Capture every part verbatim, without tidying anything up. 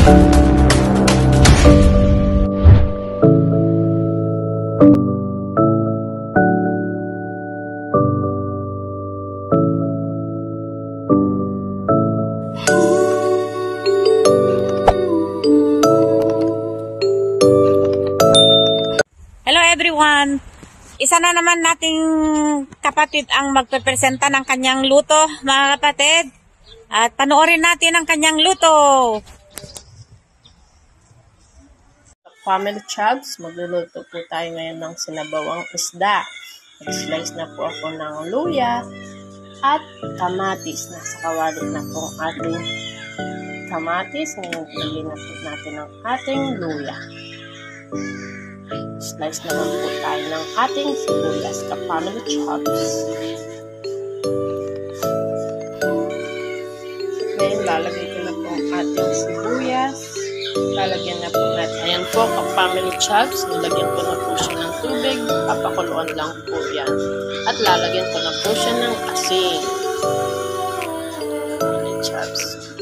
Everyone, isa na naman nating kapatid ang magpepresenta ng kanyang luto, mga kapatid. At panoorin natin ang kanyang luto. Family Chubs, magluluto po tayo ngayon ng sinabawang isda. Nag-slice na po ako ng luya at kamatis. Nasa kawali na po ang ating kamatis. Ngayon, lagyan na po natin ang ating luya. Slice naman po tayo ng ating sibuyas, ka-family chubs. Ngayon, lalagay ko na po ang ating sibuyas. Lalagyan na po natin. Ayan po, ka-family chubs. Nilagyan ko na po siya ng tubig. Papakuluan lang po yan. At lalagyan ko na po siya ng asin. Family chubs.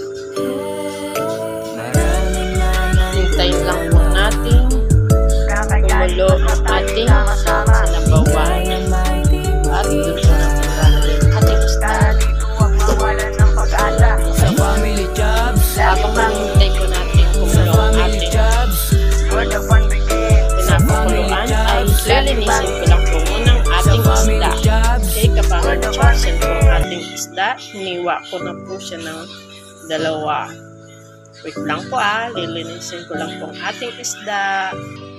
Hintayin lang po natin kumulo ang ating sinabawan at doon po natin lalagyan ating isda. Sa family jobs, habang hinintay po natin kumulo ang ating pinapakuluan ay lilinisin ko lang po muna ang ating isda. Okay, kapag charsin po ang ating isda, hiniwa ko na po siya ng dalawa. Wait lang po ah, lilinisin ko lang po ang ating isda.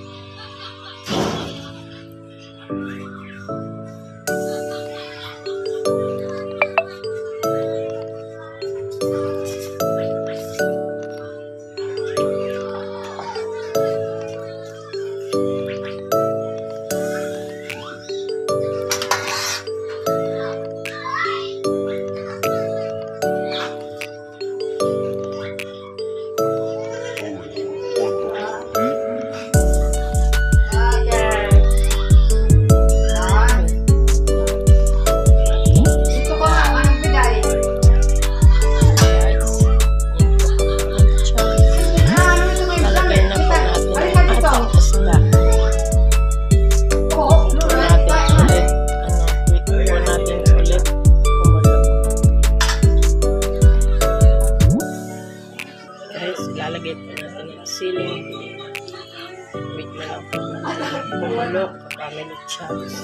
Ilalagay po natin ang siling. Wait na lang po natin kumulo ka-family chubs.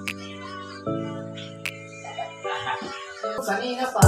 Kanina pa.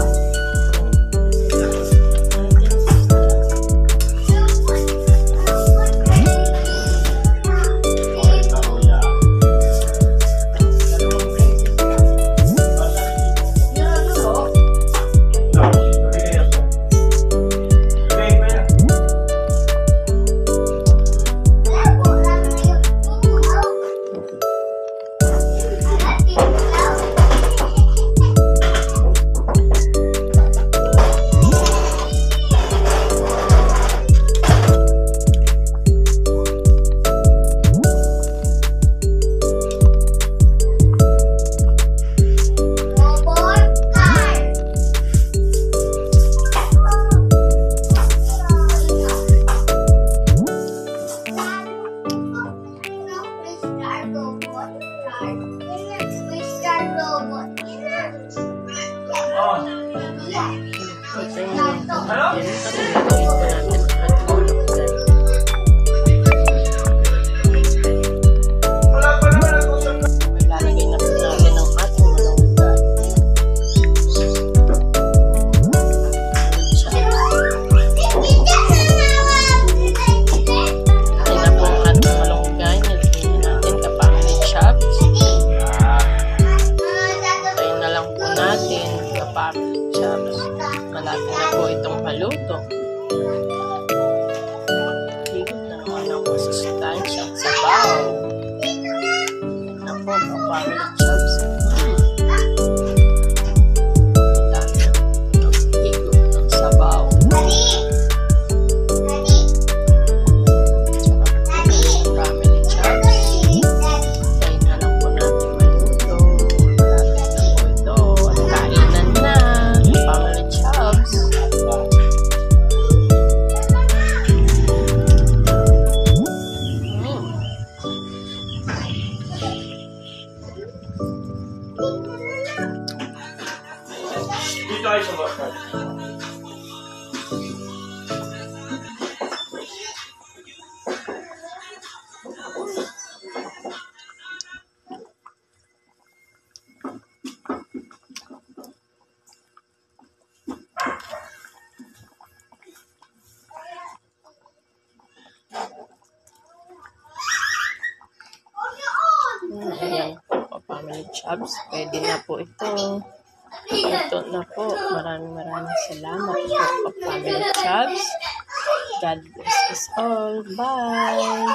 Family Chubs. Pwede na po ito. Ito na po. Maraming maraming salamat po, Family Chubs. God bless us all. Bye!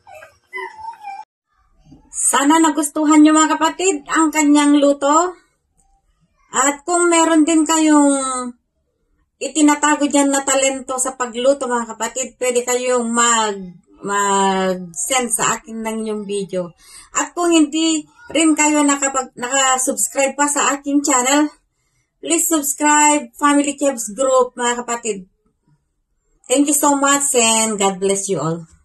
Sana nagustuhan nyo mga kapatid ang kanyang luto. At kung meron din kayong itinatago dyan na talento sa pagluto mga kapatid, pwede kayong mag, mag-send sa akin ng yung video. At kung hindi rin kayo nakapag, nakasubscribe pa sa aking channel, please subscribe Family Chubs Group mga kapatid. Thank you so much and God bless you all.